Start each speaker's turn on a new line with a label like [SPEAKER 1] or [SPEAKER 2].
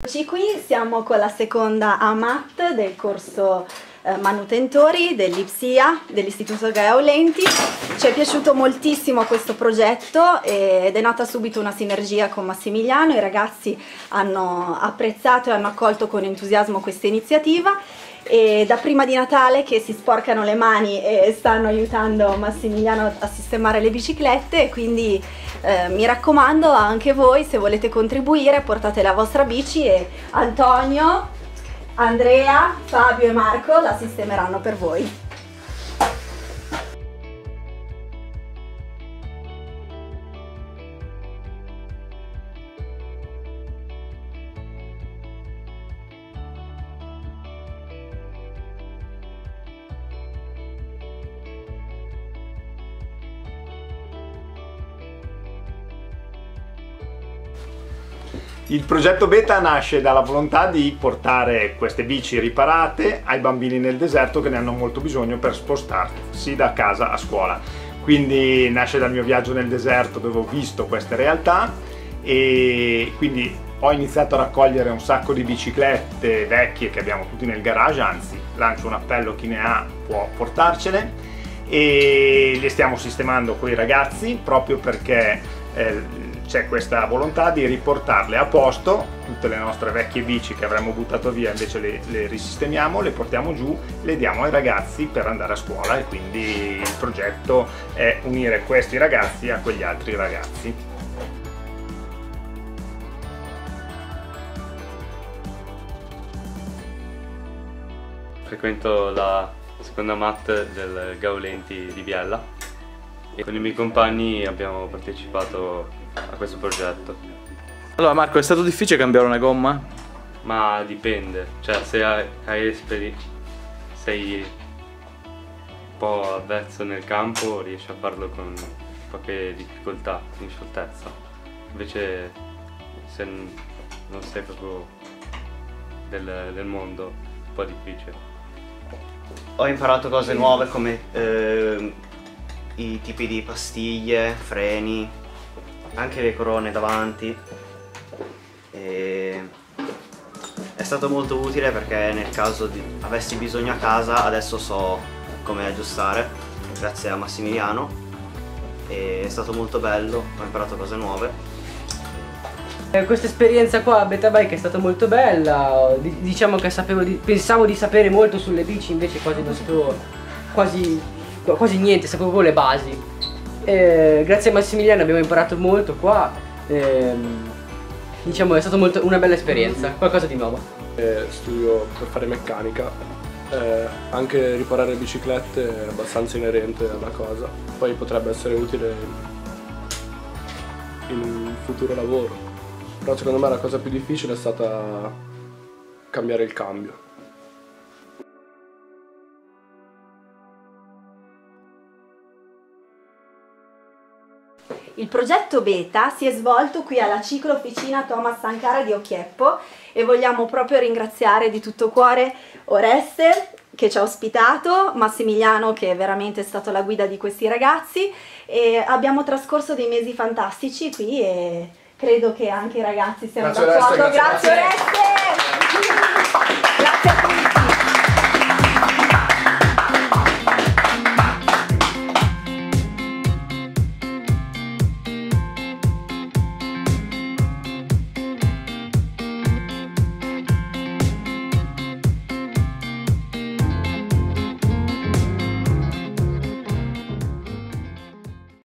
[SPEAKER 1] Qui siamo con la seconda AMAT del corso manutentori dell'IPSIA, dell'Istituto Gaia Aulenti. Ci è piaciuto moltissimo questo progetto ed è nata subito una sinergia con Massimiliano. I ragazzi hanno apprezzato e hanno accolto con entusiasmo questa iniziativa e da prima di Natale che si sporcano le mani e stanno aiutando Massimiliano a sistemare le biciclette, e quindi mi raccomando, anche voi, se volete contribuire, portate la vostra bici e Antonio, Andrea, Fabio e Marco la sistemeranno per voi.
[SPEAKER 2] Il progetto Beta nasce dalla volontà di portare queste bici riparate ai bambini nel deserto che ne hanno molto bisogno per spostarsi da casa a scuola. Quindi nasce dal mio viaggio nel deserto, dove ho visto queste realtà, e quindi ho iniziato a raccogliere un sacco di biciclette vecchie che abbiamo tutti nel garage, anzi lancio un appello, chi ne ha può portarcene, e le stiamo sistemando con i ragazzi proprio perché c'è questa volontà di riportarle a posto. Tutte le nostre vecchie bici che avremmo buttato via invece le risistemiamo, le portiamo giù, le diamo ai ragazzi per andare a scuola, e quindi il progetto è unire questi ragazzi a quegli altri ragazzi.
[SPEAKER 3] Frequento la seconda MAT del Gaulenti di Biella e con i miei compagni abbiamo partecipato a questo progetto.
[SPEAKER 4] Allora Marco, è stato difficile cambiare una gomma?
[SPEAKER 3] Ma dipende, cioè se sei un po' avvezzo nel campo riesci a farlo con poche difficoltà, in scioltezza. Invece se non sei proprio del mondo è un po' difficile.
[SPEAKER 5] Ho imparato cose nuove come i tipi di pastiglie, freni, anche le corone davanti, e è stato molto utile perché nel caso avessi bisogno a casa adesso so come aggiustare, grazie a Massimiliano, e è stato molto bello, ho imparato cose nuove.
[SPEAKER 6] Questa esperienza qua a Beta Bike è stata molto bella. Diciamo che pensavo di sapere molto sulle bici, invece quasi non sapevo quasi niente, sapevo proprio le basi. Grazie a Massimiliano abbiamo imparato molto qua, diciamo è stata una bella esperienza, qualcosa di nuovo.
[SPEAKER 7] Studio per fare meccanica, anche riparare le biciclette è abbastanza inerente alla cosa, poi potrebbe essere utile in un futuro lavoro, però secondo me la cosa più difficile è stata cambiare il cambio.
[SPEAKER 1] Il progetto Beta si è svolto qui alla Ciclo Officina Thomas Sankara di Occhieppo e vogliamo proprio ringraziare di tutto cuore Oreste che ci ha ospitato, Massimiliano che veramente è stato la guida di questi ragazzi, e abbiamo trascorso dei mesi fantastici qui e credo che anche i ragazzi siano d'accordo. Grazie Oreste!